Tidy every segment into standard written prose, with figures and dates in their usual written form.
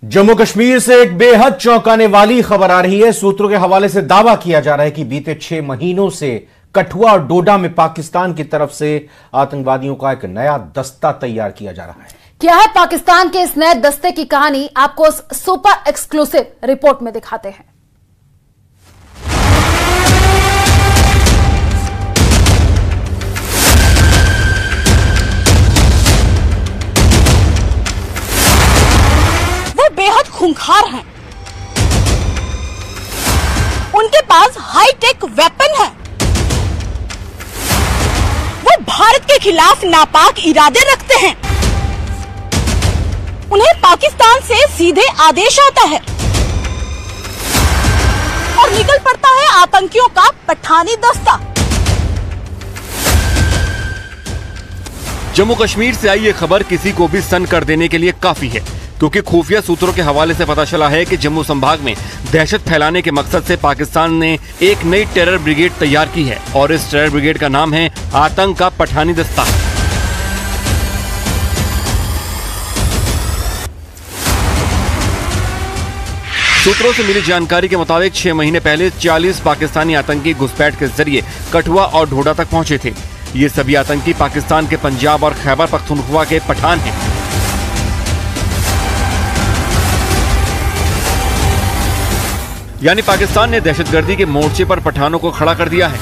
जम्मू कश्मीर से एक बेहद चौंकाने वाली खबर आ रही है। सूत्रों के हवाले से दावा किया जा रहा है कि बीते 6 महीनों से कठुआ और डोडा में पाकिस्तान की तरफ से आतंकवादियों का एक नया दस्ता तैयार किया जा रहा है। क्या है पाकिस्तान के इस नए दस्ते की कहानी, आपको इस सुपर एक्सक्लूसिव रिपोर्ट में दिखाते हैं। बेहद खूंखार हैं। उनके पास हाईटेक वेपन है। वो भारत के खिलाफ नापाक इरादे रखते हैं। उन्हें पाकिस्तान से सीधे आदेश आता है और निकल पड़ता है आतंकियों का पठानी दस्ता। जम्मू कश्मीर से आई ये खबर किसी को भी सन कर देने के लिए काफी है, क्योंकि खुफिया सूत्रों के हवाले से पता चला है कि जम्मू संभाग में दहशत फैलाने के मकसद से पाकिस्तान ने एक नई टेरर ब्रिगेड तैयार की है और इस टेरर ब्रिगेड का नाम है आतंक का पठानी दस्ता। सूत्रों से मिली जानकारी के मुताबिक 6 महीने पहले 40 पाकिस्तानी आतंकी घुसपैठ के जरिए कठुआ और डोडा तक पहुंचे थे। ये सभी आतंकी पाकिस्तान के पंजाब और खैबर पख्तूनख्वा के पठान हैं। यानी पाकिस्तान ने दहशतगर्दी के मोर्चे पर पठानों को खड़ा कर दिया है।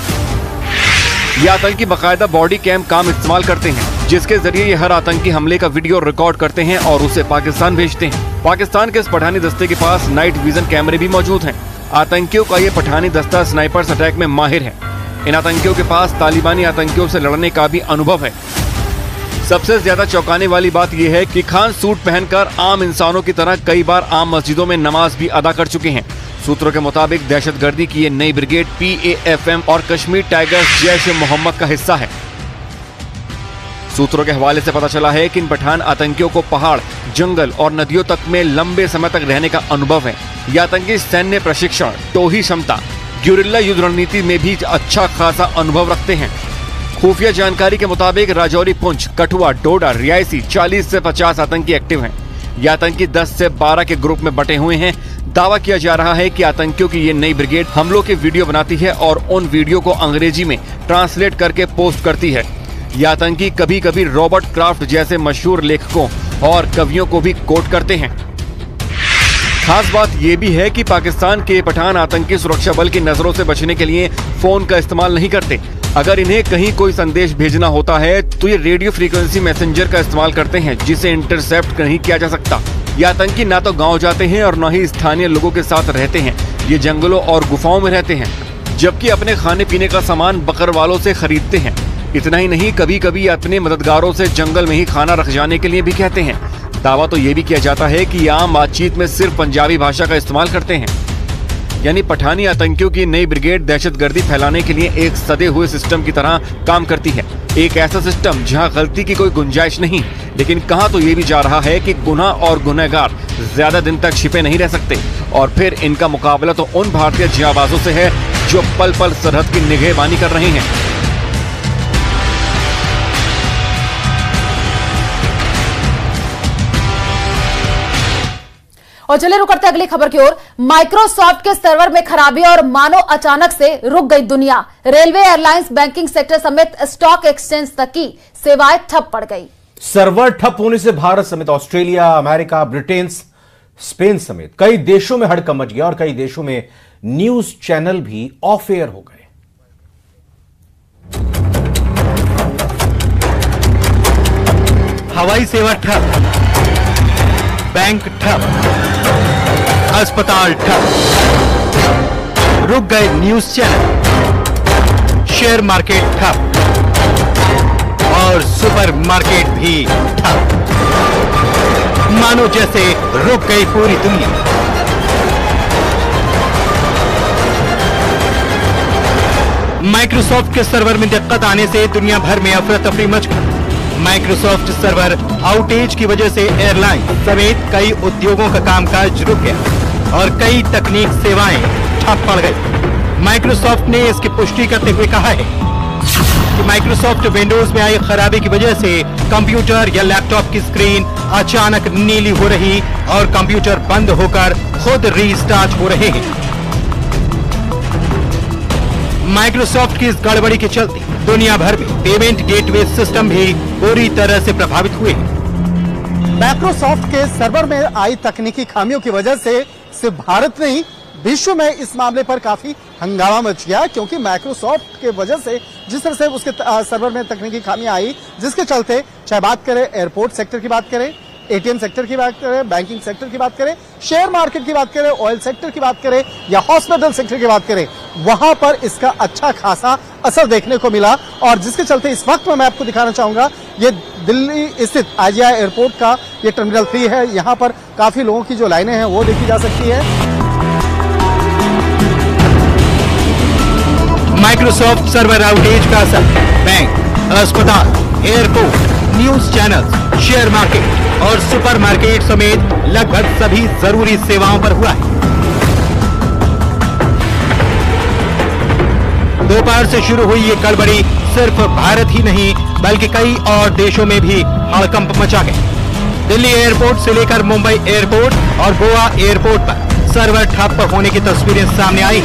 ये आतंकी बाकायदा बॉडी कैम काम इस्तेमाल करते हैं, जिसके जरिए ये हर आतंकी हमले का वीडियो रिकॉर्ड करते हैं और उसे पाकिस्तान भेजते हैं। पाकिस्तान के इस पठानी दस्ते के पास नाइट विजन कैमरे भी मौजूद हैं। आतंकियों का ये पठानी दस्ता स्नाइपर्स अटैक में माहिर है। इन आतंकियों के पास तालिबानी आतंकियों से लड़ने का भी अनुभव है। सबसे ज्यादा चौंकाने वाली बात यह है कि खान सूट पहनकर आम इंसानों की तरह कई बार आम मस्जिदों में नमाज भी अदा कर चुके हैं। सूत्रों के मुताबिक दहशतगर्दी की ये नई ब्रिगेड PAFM और कश्मीर टाइगर्स जैश-ए-मोहम्मद का हिस्सा है। सूत्रों के हवाले से पता चला है कि इन पठान आतंकियों को पहाड़, जंगल और नदियों तक में लंबे समय तक रहने का अनुभव है। ये आतंकी सैन्य प्रशिक्षण, टोही क्षमता, ग्युरिल्ला युद्ध रणनीति में भी अच्छा खासा अनुभव रखते हैं। खुफिया जानकारी के मुताबिक राजौरी, पुंछ, कठुआ, डोडा, रियासी 40 से 50 आतंकी एक्टिव हैं। ये आतंकी 10 से 12 के ग्रुप में बटे हुए हैं। दावा किया जा रहा है कि आतंकियों की ये नई ब्रिगेड हमलों के वीडियो बनाती है और उन वीडियो को अंग्रेजी में ट्रांसलेट करके पोस्ट करती है। ये आतंकी कभी कभी रॉबर्ट क्राफ्ट जैसे मशहूर लेखकों और कवियों को भी कोट करते हैं। खास बात यह भी है कि पाकिस्तान के पठान आतंकी सुरक्षा बल की नजरों से बचने के लिए फोन का इस्तेमाल नहीं करते। अगर इन्हें कहीं कोई संदेश भेजना होता है तो ये रेडियो फ्रीक्वेंसी मैसेंजर का इस्तेमाल करते हैं, जिसे इंटरसेप्ट नहीं किया जा सकता। ये आतंकी ना तो गांव जाते हैं और न ही स्थानीय लोगों के साथ रहते हैं। ये जंगलों और गुफाओं में रहते हैं, जबकि अपने खाने पीने का सामान बकरवालों से खरीदते हैं। इतना ही नहीं, कभी कभी अपने मददगारों से जंगल में ही खाना रख जाने के लिए भी कहते हैं। दावा तो ये भी किया जाता है कि आम बातचीत में सिर्फ पंजाबी भाषा का इस्तेमाल करते हैं। यानी पठानी आतंकियों की नई ब्रिगेड दहशतगर्दी फैलाने के लिए एक सदे हुए सिस्टम की तरह काम करती है। एक ऐसा सिस्टम जहां गलती की कोई गुंजाइश नहीं, लेकिन कहा तो ये भी जा रहा है कि गुनाह और गुनहगार ज्यादा दिन तक छिपे नहीं रह सकते और फिर इनका मुकाबला तो उन भारतीय जाबाजों से है जो पल पल सरहद की निगहबानी कर रहे हैं। और चलिए रुक करते अगली खबर की ओर। माइक्रोसॉफ्ट के सर्वर में खराबी और मानो अचानक से रुक गई दुनिया। रेलवे, एयरलाइंस, बैंकिंग सेक्टर समेत स्टॉक एक्सचेंज तक की सेवाएं ठप पड़ गई। सर्वर ठप होने से भारत समेत ऑस्ट्रेलिया, अमेरिका, ब्रिटेन, स्पेन समेत कई देशों में हड़कंप मच गया और कई देशों में न्यूज चैनल भी ऑफ एयर हो गए। हवाई सेवा ठप, बैंक ठप, अस्पताल ठप, रुक गए न्यूज चैनल, शेयर मार्केट ठप और सुपर मार्केट भी ठप। मानो जैसे रुक गई पूरी दुनिया। माइक्रोसॉफ्ट के सर्वर में दिक्कत आने से दुनिया भर में अफरा तफरी मच गई। माइक्रोसॉफ्ट सर्वर आउटेज की वजह से एयरलाइन समेत कई उद्योगों का कामकाज रुक गया और कई तकनीक सेवाएं ठप पड़ गई। माइक्रोसॉफ्ट ने इसकी पुष्टि करते हुए कहा है कि माइक्रोसॉफ्ट विंडोज में आई खराबी की वजह से कंप्यूटर या लैपटॉप की स्क्रीन अचानक नीली हो रही और कंप्यूटर बंद होकर खुद रीस्टार्ट हो रहे हैं। माइक्रोसॉफ्ट की इस गड़बड़ी के चलते दुनिया भर में पेमेंट गेटवे सिस्टम भी बुरी तरह से प्रभावित हुए। माइक्रोसॉफ्ट के सर्वर में आई तकनीकी खामियों की वजह से सिर्फ भारत नहीं विश्व में इस मामले पर काफी हंगामा मच गया, क्योंकि माइक्रोसॉफ्ट के वजह से जिस तरह से उसके सर्वर में तकनीकी खामियां आई, जिसके चलते चाहे बात करें एयरपोर्ट सेक्टर की बात करें, एटीएम सेक्टर की बात करें, बैंकिंग सेक्टर की बात करें, शेयर मार्केट की बात करें, ऑयल सेक्टर की बात करें या हॉस्पिटल सेक्टर की बात करें, वहां पर इसका अच्छा खासा असर देखने को मिला। और जिसके चलते इस वक्त में मैं आपको दिखाना चाहूंगा, ये दिल्ली स्थित आईजीआई एयरपोर्ट का ये टर्मिनल 3 है। यहाँ पर काफी लोगों की जो लाइनें हैं वो देखी जा सकती है। माइक्रोसॉफ्ट सर्वर आउटेज का असर बैंक, अस्पताल, airport, news channel, share market और सुपरमार्केट समेत लगभग सभी जरूरी सेवाओं पर हुआ है। दोपहर से शुरू हुई ये गड़बड़ी सिर्फ भारत ही नहीं बल्कि कई और देशों में भी हड़कंप मचा गया। दिल्ली एयरपोर्ट से लेकर मुंबई एयरपोर्ट और गोवा एयरपोर्ट पर सर्वर ठप होने की तस्वीरें सामने आई।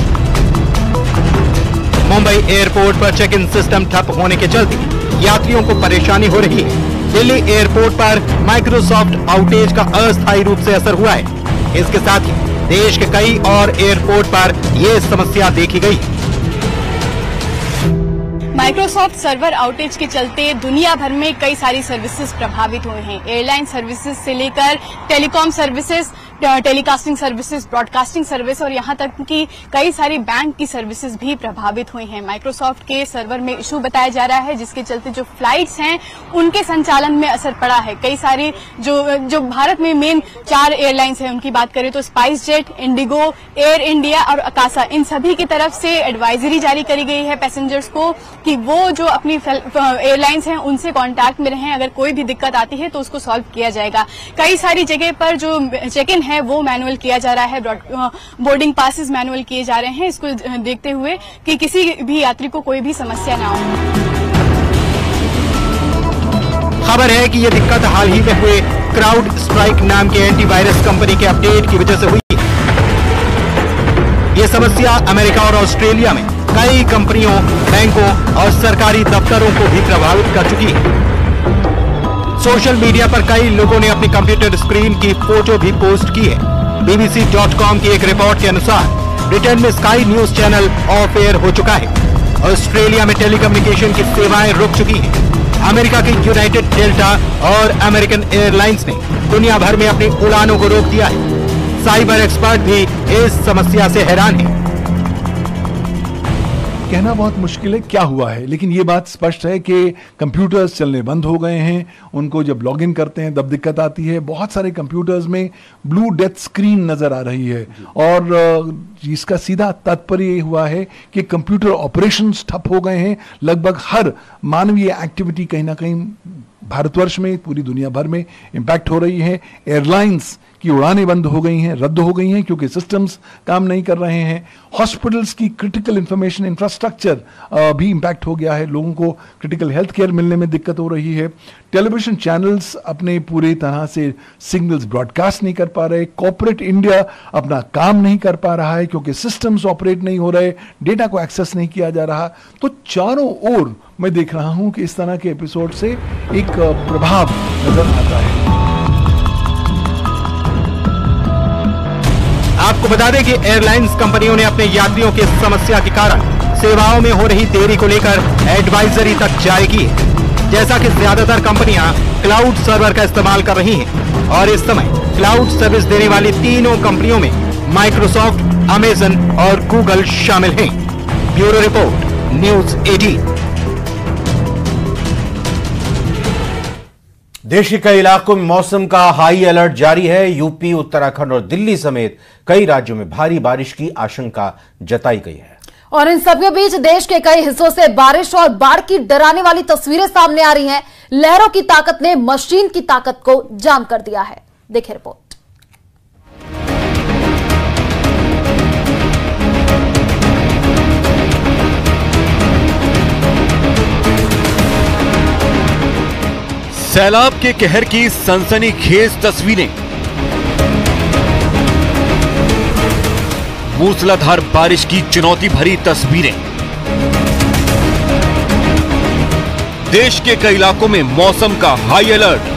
मुंबई एयरपोर्ट पर चेक इन सिस्टम ठप होने के चलते यात्रियों को परेशानी हो रही है। दिल्ली एयरपोर्ट पर माइक्रोसॉफ्ट आउटेज का अस्थायी रूप से असर हुआ है। इसके साथ ही देश के कई और एयरपोर्ट पर यह समस्या देखी गई। माइक्रोसॉफ्ट सर्वर आउटेज के चलते दुनिया भर में कई सारी सर्विसेज प्रभावित हुए हैं। एयरलाइन सर्विसेज से लेकर telecom services, telecasting services, broadcasting service और यहां तक कि कई सारी बैंक की सर्विसेज भी प्रभावित हुई हैं। माइक्रोसॉफ्ट के सर्वर में इशू बताया जा रहा है, जिसके चलते जो फ्लाइट्स हैं उनके संचालन में असर पड़ा है। कई सारी जो भारत में मेन 4 एयरलाइंस हैं उनकी बात करें तो स्पाइस जेट, इंडिगो, एयर इंडिया और अकासा, इन सभी की तरफ से एडवाइजरी जारी करी गई है पैसेंजर्स को कि वो जो अपनी एयरलाइंस हैं उनसे कांटेक्ट में रहें। अगर कोई भी दिक्कत आती है तो उसको सॉल्व किया जाएगा। कई सारी जगह पर जो चेक इन है वो मैनुअल किया जा रहा है, बोर्डिंग पासेस मैनुअल किए जा रहे हैं, इसको देखते हुए कि किसी भी यात्री को कोई भी समस्या ना हो। खबर है कि यह दिक्कत हाल ही में हुए क्राउड स्ट्राइक नाम के एंटीवायरस कंपनी के अपडेट की वजह से हुई। यह समस्या अमेरिका और ऑस्ट्रेलिया में कई कंपनियों, बैंकों और सरकारी दफ्तरों को भी प्रभावित कर चुकी है। सोशल मीडिया पर कई लोगों ने अपनी कंप्यूटर स्क्रीन की फोटो भी पोस्ट की है। BBC.com की एक रिपोर्ट के अनुसार ब्रिटेन में Sky news channel off air हो चुका है। ऑस्ट्रेलिया में टेलीकम्युनिकेशन की सेवाएं रुक चुकी हैं। अमेरिका की यूनाइटेड डेल्टा और अमेरिकन एयरलाइंस ने दुनिया भर में अपनी उड़ानों को रोक दिया है। साइबर एक्सपर्ट भी इस समस्या से हैरान है। कहना बहुत मुश्किल है क्या हुआ है, लेकिन ये बात स्पष्ट है कि कंप्यूटर्स चलने बंद हो गए हैं। उनको जब लॉगिन करते हैं तब दिक्कत आती है। बहुत सारे कंप्यूटर्स में ब्लू डेथ स्क्रीन नजर आ रही है और इसका सीधा तात्पर्य ये हुआ है कि कंप्यूटर ऑपरेशंस ठप हो गए हैं। लगभग हर मानवीय एक्टिविटी कहीं ना कहीं भारतवर्ष में, पूरी दुनिया भर में इम्पैक्ट हो रही है। एयरलाइंस की उड़ानें बंद हो गई हैं, रद्द हो गई हैं क्योंकि सिस्टम्स काम नहीं कर रहे हैं। हॉस्पिटल्स की क्रिटिकल इंफॉर्मेशन इंफ्रास्ट्रक्चर भी इम्पैक्ट हो गया है। लोगों को क्रिटिकल हेल्थ केयर मिलने में दिक्कत हो रही है। टेलीविजन चैनल्स अपने पूरी तरह से सिग्नल्स ब्रॉडकास्ट नहीं कर पा रहे। कॉर्पोरेट इंडिया अपना काम नहीं कर पा रहा है क्योंकि सिस्टम्स ऑपरेट नहीं हो रहे, डेटा को एक्सेस नहीं किया जा रहा। तो चारों ओर मैं देख रहा हूं कि इस तरह के एपिसोड से एक प्रभाव नजर आता है। आपको बता दें कि एयरलाइंस कंपनियों ने अपने यात्रियों की समस्या के कारण सेवाओं में हो रही देरी को लेकर एडवाइजरी तक जारी की है। जैसा कि ज्यादातर कंपनियां क्लाउड सर्वर का इस्तेमाल कर रही हैं और इस समय क्लाउड सर्विस देने वाली तीनों कंपनियों में माइक्रोसॉफ्ट, अमेजन और गूगल शामिल हैं। Bureau report, news 18। देश के कई इलाकों में मौसम का हाई अलर्ट जारी है। यूपी, उत्तराखंड और दिल्ली समेत कई राज्यों में भारी बारिश की आशंका जताई गई है। और इन सबके बीच देश के कई हिस्सों से बारिश और बाढ़ की डराने वाली तस्वीरें सामने आ रही हैं। लहरों की ताकत ने मशीन की ताकत को जाम कर दिया है। देखिए रिपोर्ट। सैलाब के कहर की सनसनीखेज तस्वीरें, मूसलाधार बारिश की चुनौती भरी तस्वीरें। देश के कई इलाकों में मौसम का हाई अलर्ट।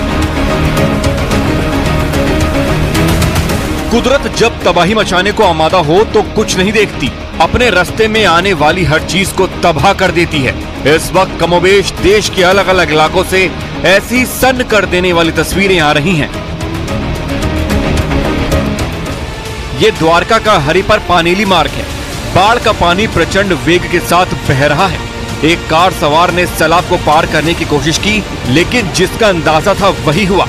कुदरत जब तबाही मचाने को आमादा हो तो कुछ नहीं देखती, अपने रास्ते में आने वाली हर चीज को तबाह कर देती है। इस वक्त कमोबेश देश के अलग अलग इलाकों से ऐसी सन्न कर देने वाली तस्वीरें आ रही हैं। ये द्वारका का हरिपर पानेली मार्ग है। बाढ़ का पानी प्रचंड वेग के साथ बह रहा है। एक कार सवार ने सैलाब को पार करने की कोशिश की, लेकिन जिसका अंदाजा था वही हुआ।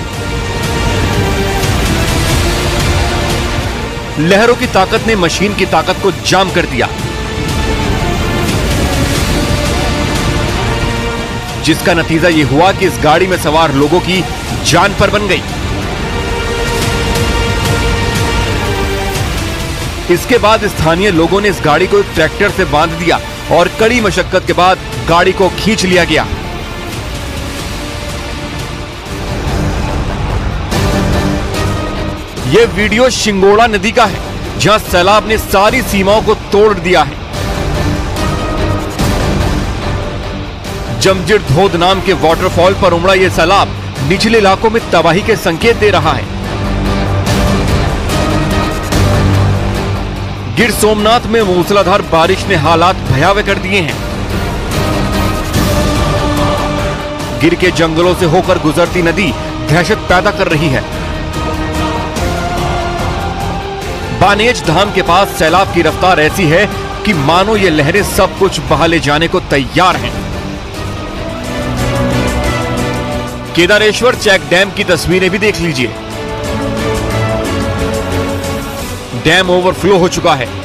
लहरों की ताकत ने मशीन की ताकत को जाम कर दिया, जिसका नतीजा यह हुआ कि इस गाड़ी में सवार लोगों की जान पर बन गई। इसके बाद स्थानीय लोगों ने इस गाड़ी को एक ट्रैक्टर से बांध दिया और कड़ी मशक्कत के बाद गाड़ी को खींच लिया गया। यह वीडियो शिंगोड़ा नदी का है, जहां सैलाब ने सारी सीमाओं को तोड़ दिया है। जमजिर धोध नाम के वाटरफॉल पर उमड़ा यह सैलाब निचले इलाकों में तबाही के संकेत दे रहा है। गिर सोमनाथ में मूसलाधार बारिश ने हालात भयावह कर दिए हैं। गिर के जंगलों से होकर गुजरती नदी दहशत पैदा कर रही है। बानेज धाम के पास सैलाब की रफ्तार ऐसी है कि मानो ये लहरें सब कुछ बहा ले जाने को तैयार हैं। केदारेश्वर चेक डैम की तस्वीरें भी देख लीजिए। डैम ओवरफ्लो हो चुका है।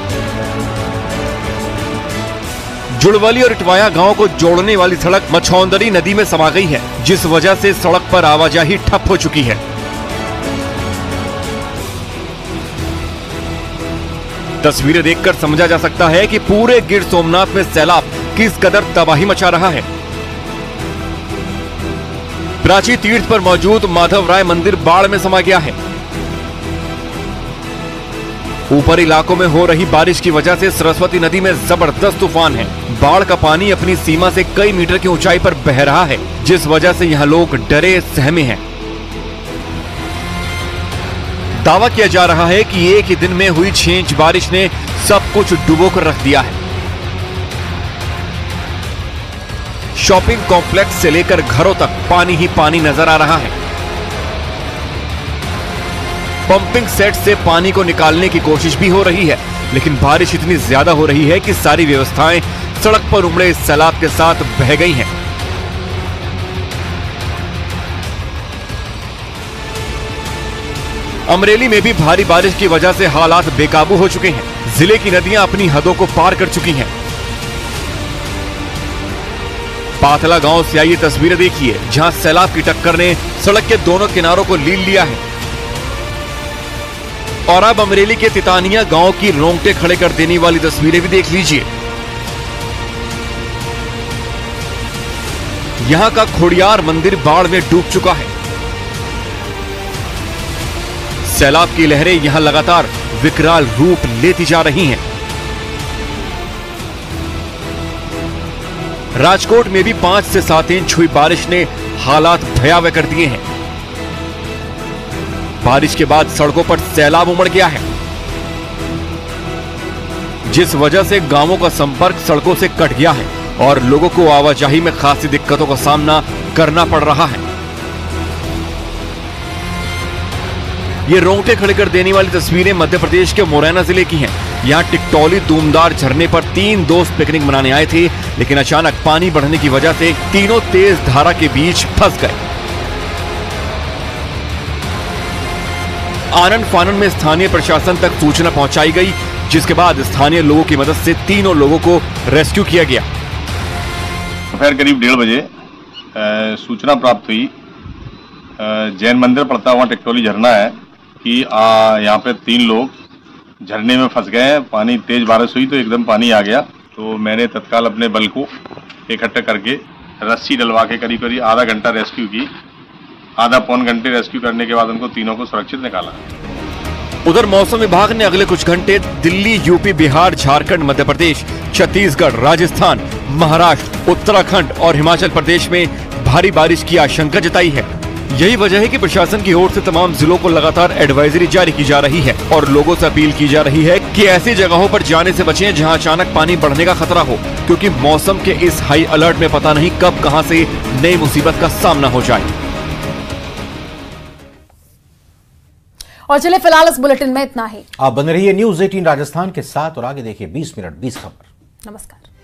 जुड़वली और इटवाया गांव को जोड़ने वाली सड़क मछौंदरी नदी में समा गई है, जिस वजह से सड़क पर आवाजाही ठप हो चुकी है। तस्वीरें देखकर समझा जा सकता है कि पूरे गिर सोमनाथ में सैलाब किस कदर तबाही मचा रहा है। प्राची तीर्थ पर मौजूद माधव राय मंदिर बाढ़ में समा गया है। ऊपरी इलाकों में हो रही बारिश की वजह से सरस्वती नदी में जबरदस्त तूफान है। बाढ़ का पानी अपनी सीमा से कई मीटर की ऊंचाई पर बह रहा है, जिस वजह से यहां लोग डरे सहमे हैं। दावा किया जा रहा है कि एक ही दिन में हुई 6 इंच बारिश ने सब कुछ डुबो कर रख दिया है। शॉपिंग कॉम्प्लेक्स से लेकर घरों तक पानी ही पानी नजर आ रहा है। पंपिंग सेट से पानी को निकालने की कोशिश भी हो रही है, लेकिन बारिश इतनी ज्यादा हो रही है कि सारी व्यवस्थाएं सड़क पर उमड़े सैलाब के साथ बह गई हैं। अमरेली में भी भारी बारिश की वजह से हालात बेकाबू हो चुके हैं। जिले की नदियां अपनी हदों को पार कर चुकी हैं। पाथला गांव से आई ये तस्वीरें देखिए, जहां सैलाब की टक्कर ने सड़क के दोनों किनारों को लील लिया है। और अब अमरेली के तितानिया गांव की रोंगटे खड़े कर देने वाली तस्वीरें भी देख लीजिए। यहां का खोड़ियार मंदिर बाढ़ में डूब चुका है। सैलाब की लहरें यहां लगातार विकराल रूप लेती जा रही हैं। राजकोट में भी 5 से 7 इंच हुई बारिश ने हालात भयावह कर दिए हैं। बारिश के बाद सड़कों पर सैलाब उमड़ गया है, जिस वजह से गांवों का संपर्क सड़कों से कट गया है और लोगों को आवाजाही में खासी दिक्कतों का सामना करना पड़ रहा है। ये रोंगटे खड़े कर देने वाली तस्वीरें मध्य प्रदेश के मुरैना जिले की हैं। यहाँ टिकटौली दूमदार झरने पर 3 दोस्त पिकनिक मनाने आए थे, लेकिन अचानक पानी बढ़ने की वजह से तीनों तेज धारा के बीच फंस गए। आनन फानन में स्थानीय प्रशासन तक सूचना पहुंचाई गई, जिसके बाद स्थानीय लोगों की मदद से तीनों लोगों को रेस्क्यू किया गया। दोपहर करीब 1:30 बजे सूचना प्राप्त हुई, जैन मंदिर पड़ता हुआ टिकटौली झरना है कि यहाँ पे 3 लोग झरने में फंस गए हैं। पानी तेज बारिश हुई तो एकदम पानी आ गया, तो मैंने तत्काल अपने बल को इकट्ठा करके रस्सी डलवा के करीब करीब आधा घंटा रेस्क्यू की। आधा पौन घंटे रेस्क्यू करने के बाद उनको तीनों को सुरक्षित निकाला। उधर मौसम विभाग ने अगले कुछ घंटे दिल्ली, यूपी, बिहार, झारखंड, मध्य प्रदेश, छत्तीसगढ़, राजस्थान, महाराष्ट्र, उत्तराखंड और हिमाचल प्रदेश में भारी बारिश की आशंका जताई है। यही वजह है कि प्रशासन की ओर से तमाम जिलों को लगातार एडवाइजरी जारी की जा रही है और लोगों से अपील की जा रही है कि ऐसी जगहों पर जाने से बचें जहां अचानक पानी बढ़ने का खतरा हो, क्योंकि मौसम के इस हाई अलर्ट में पता नहीं कब कहां से नई मुसीबत का सामना हो जाए। और चलिए फिलहाल इस बुलेटिन में इतना ही। आप बने रहिए न्यूज़ 18 राजस्थान के साथ और आगे देखिए 20 मिनट 20 खबर। नमस्कार।